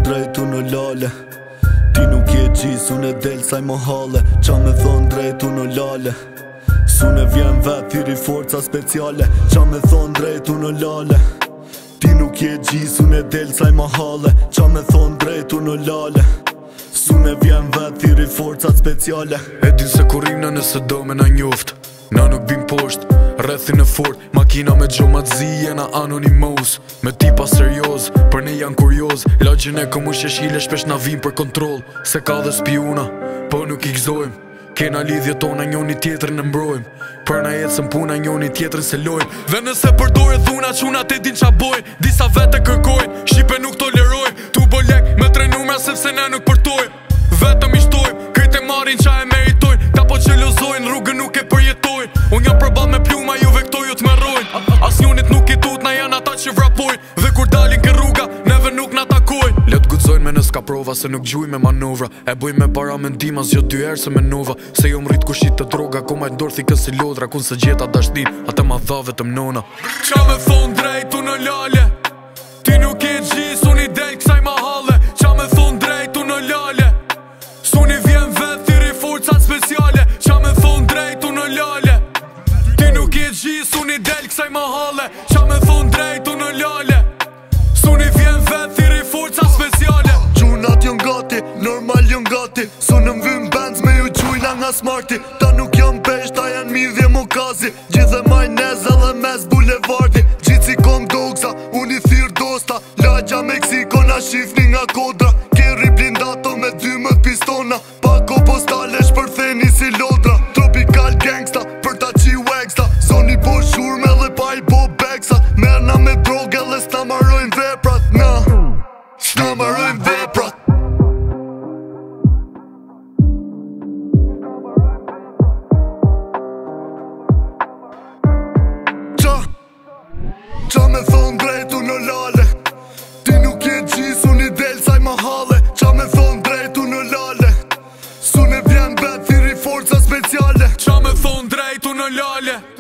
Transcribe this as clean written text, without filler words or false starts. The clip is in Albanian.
drejtu në lale. Ti nuk je gjis, unë e del saj më hale. Qa me thon drejtu në lale. Sune vjen vet, thiri forca speciale. Qa me thon drejtu në lale. Ti nuk je gjis, unë e del saj më hale. Qa me thon drejtu në lale. Sune vjen vet, thiri forca speciale. E din se kur rimna nëse do me na njoft. Na nuk bim posht, rrethin e fort. Makina me gjomatzi jena anonimos. Me tipa serios, për ne janë kurioz. Lagjën e këmu sheshile shpesh na vim për kontrol. Se ka dhe spiuna, po nuk i gzojm. Kena lidhje tona njoni tjetrin e mbrojm. Për na jetë sën puna njoni tjetrin se lojm. Dhe nëse përdore dhuna quna te din qa bojn. Disa vete kërkojn, Shqipe nuk tolerojn. Tu bo lek me 3 numra sepse ne nuk përtojm. Vetëm i shtojm, krejt e marin qa e meritojn. Ta po që lozojn, rrugën nuk e përjetojn. Unë jam përball me pluma, juve këto ju t'merrojn. As njunit nuk i tut, na janë ata që vrapojn. Dhe kur dalin ke rruga, neve nuk na takojn. Let guxojn me nëska prova, se nuk gjuj me manovra. E buj me para mendima, zjo 2 herë se me nova. Se jo mrit kushit të droga, ko majt ndorthi kësi lodra. Kun se gjeta dashnin, atë ma dha vetëm nona. Qa me thon drejtu në lale. Ti nuk je gjis, unë i del kësaj ma hale. Qa me thon drejtu në lale. Suni vjen vet, thiri forcat speciale. Qa me thon drejtu në lale. Ti nuk je gjis, unë i del kësaj ma hale. Qa me thon drejtu në lale. Suni vjen vet, thiri forcat speciale. Gjunat jon gati, normal jon gati. Sunëm vim bands me ju gjujna nga smarti. Ta nuk jon pesh, ta jan midhje mu kazi. Gjithë majnez edhe mes bulevardi. Gjithë si kom dogza, unë i thirë dosta. Lagja Meksiko na shifni nga kodra. Kerri blindato me 12 pistona. Pako postale shpërtheni si lodra. Tropical gangsta, për ta qi waxta. Zoni po shurme dhe pa i po beksa. Merna me droge dhe s'na marrojnë veprat. Na, s'na marrojnë veprat. Qa me thon drejtu në lale. Ti nuk je gjis, unë i del saj ma hale. Qa me thon drejtu në lale. Sune vjen bet, thiri forca speciale. Qa me thon drejtu në lale.